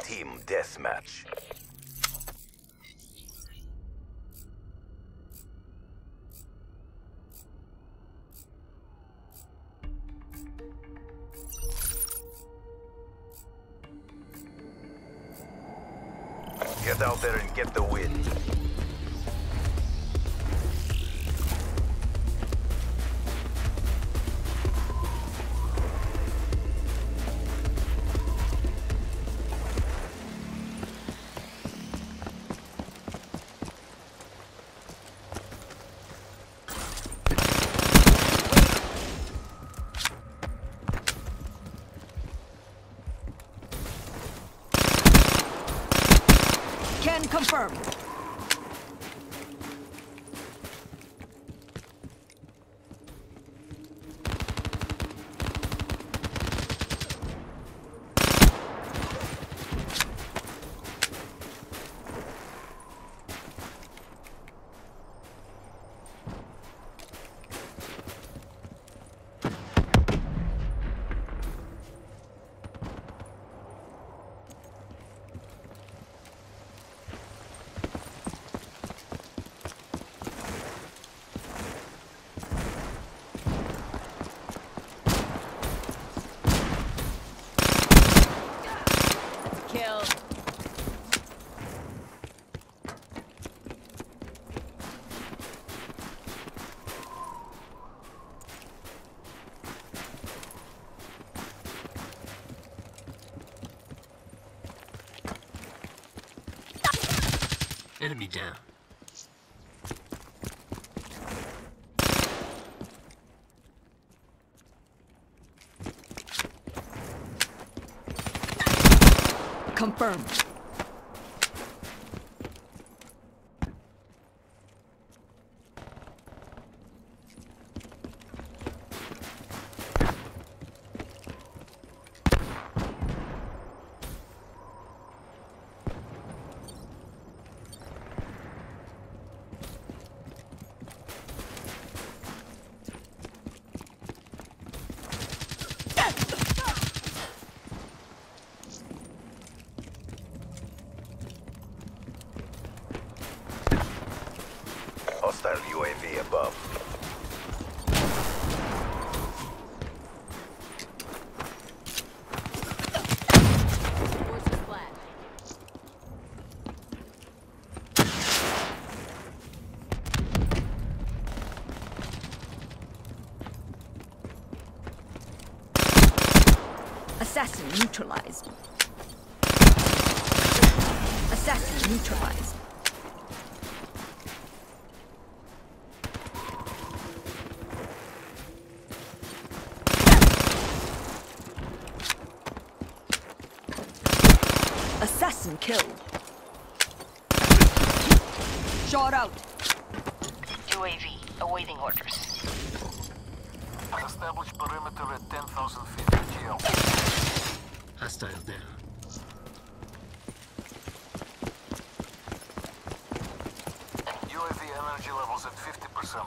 Team Deathmatch. Get out there and get the win. Can confirm. Kill. Enemy down. Confirmed. Hostile UAV above. Forces flat. Assassin neutralized. Assassin neutralized. Assassin killed. Shot out. UAV awaiting orders. Establish perimeter at 10,000 feet GL. Hostile down. UAV energy levels at 50%.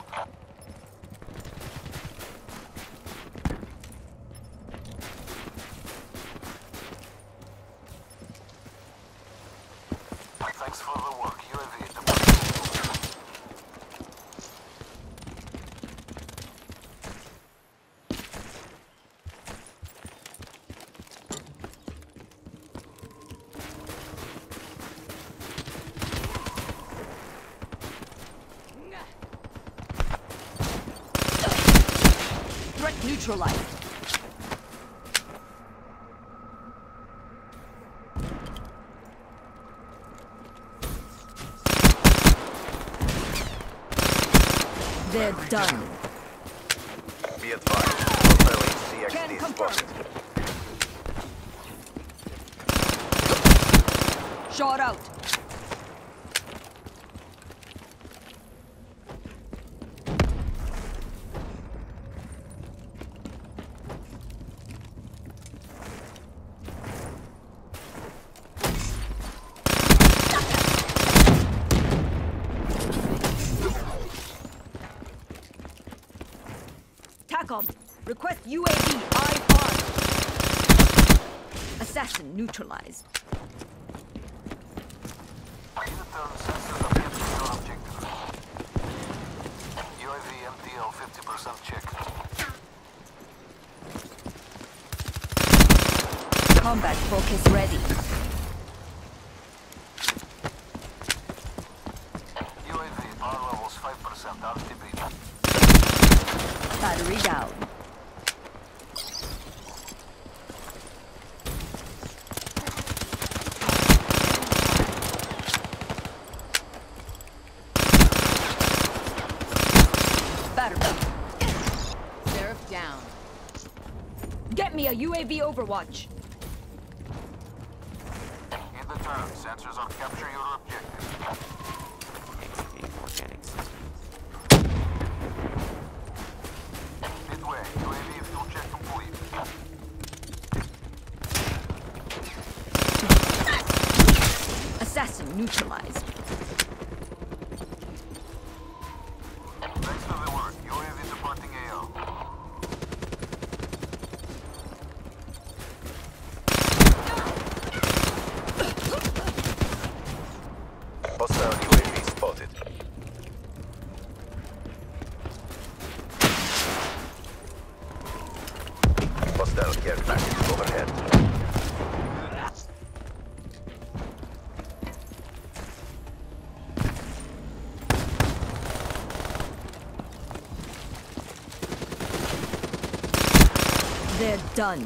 Thanks for the work, UAV at the Threat neutralized. They're done. Be advised. Hostile Can HCXD confirm. spotted. Shot out. TACOM, request UAV IR. Assassin neutralized. 50% check. Combat focus ready. UAV, power levels 5%, RTB. Battery down. Battery. Sheriff down. Get me a UAV overwatch. In the turn, sensors on capture your objective. Midway, UAV fuel check complete. Assassin neutralized. Thanks for the work. UAV departing AO. Hostile UAV spotted. Hostile care package overhead. They're done.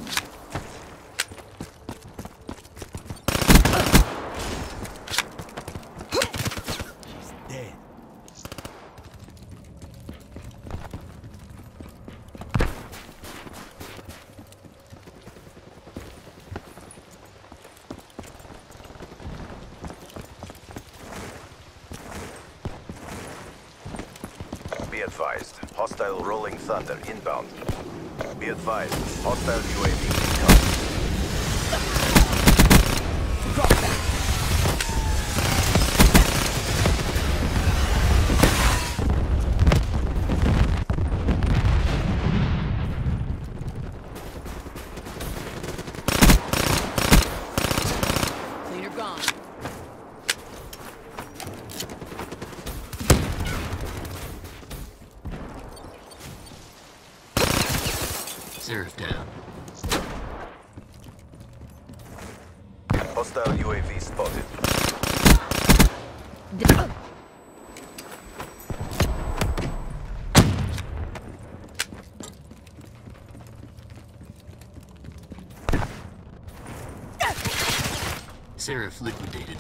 Dead. Be advised. Hostile rolling thunder inbound. Be advised. Hostile UAV incoming. Drop that. Cleaner gone. Sheriff down. Hostile UAV spotted. Sheriff liquidated.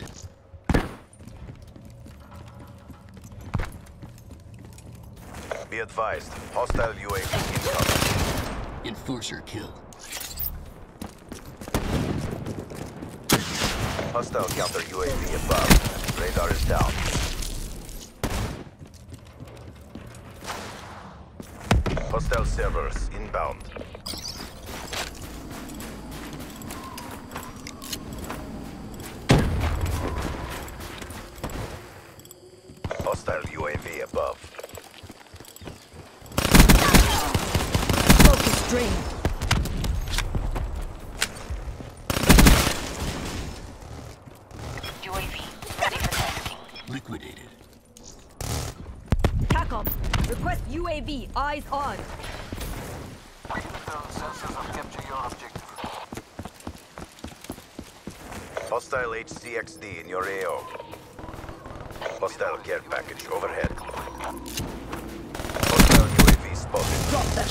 Be advised. Hostile UAV incoming. Enforcer kill. Hostile counter UAV above. Radar is down. Hostile servers inbound. Hostile UAV above. Focus drained. UAV ready for tasking. Liquidated. TACOM. Request UAV. Eyes on. Return sensors on capture your objective. Hostile HCXD in your AO. Hostile care package overhead. Hostile UAV spotted. Drop them.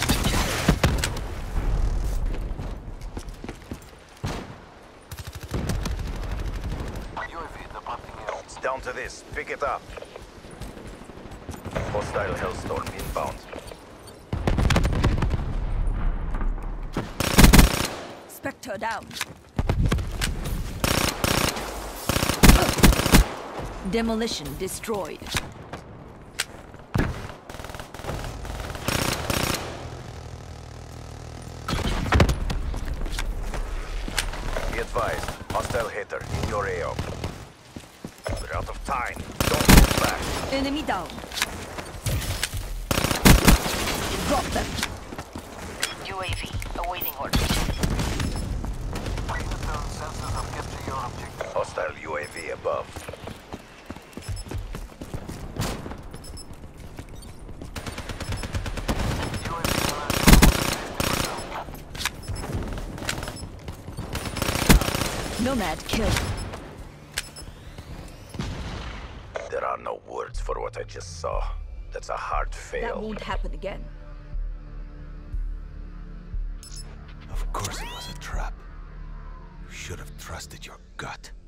UAV departing AO. It's down to this. Pick it up. Hostile Hellstorm inbound. Spectre down. Demolition destroyed. Be advised. Hostile hitter in your AO. We're out of time. Don't move back. Enemy down. Drop them. UAV awaiting orders. Return sensors on capture your objective. Hostile UAV above. Nomad kill. There are no words for what I just saw. That's a hard That fail. won't happen again. Of course it was a trap. You should have trusted your gut.